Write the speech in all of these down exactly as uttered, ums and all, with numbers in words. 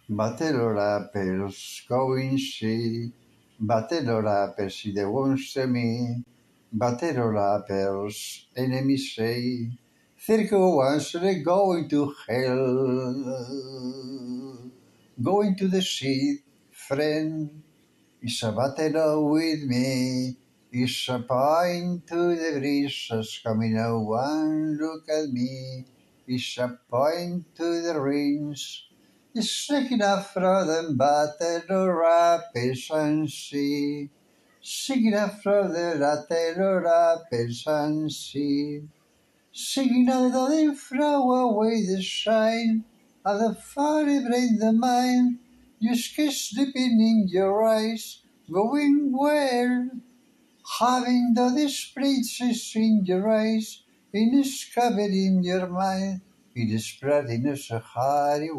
Battle rappers going see. Battle rappers see they won't see me. Battle rappers enemies say. Circle ones they going to hell. Going to the sea, friend. It's a battle with me. It's a point to the breezes coming out one look at me. It's a point to the rings. It's taking up from the battle rapids and sea. Singing up from the battle rapids and sea. Singing out the throw away the shine of the fiery brain, the mind. You kiss sleeping in your eyes, going well, having the displaces in your eyes, in a scabbard in your mind, it is spreading as a hardy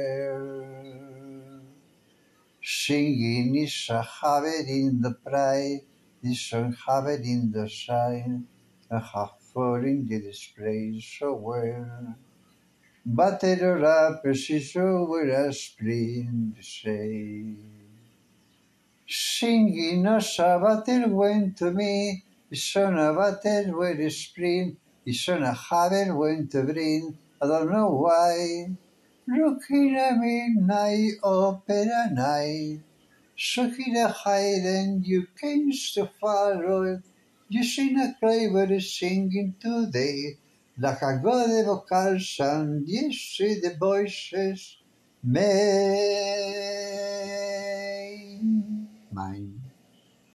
well. Singing is a habit in the pride, is a habit in the sign, a half falling the display so well. Battle rappers is over a spring to say. Singing as a battle went to me, it's on a battle where a spring, it's on a habit went to bring, I don't know why. Looking at midnight opera night, sucking a hide and you came to follow. You sing a clever singing today, like a god of vocals and you see the voices made mine.